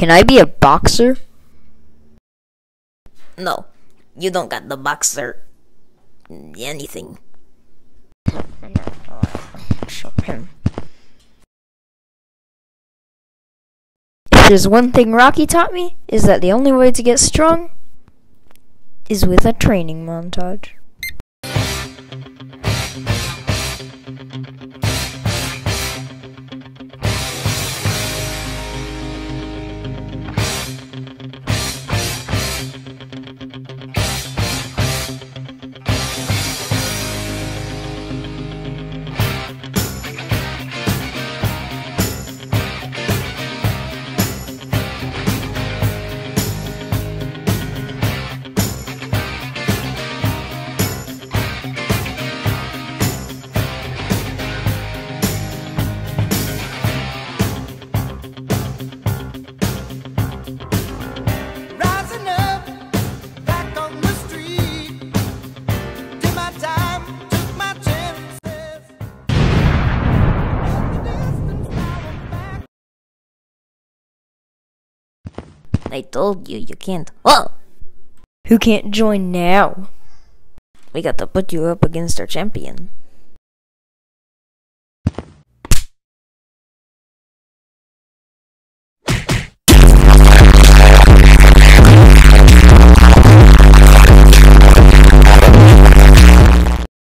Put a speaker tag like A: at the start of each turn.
A: Can I be a boxer?
B: No, you don't got the boxer. Anything.
A: If there's one thing Rocky taught me, is that the only way to get strong is with a training montage.
B: I told you, you can't. Whoa!
A: Who can't join now?
B: We got to put you up against our champion.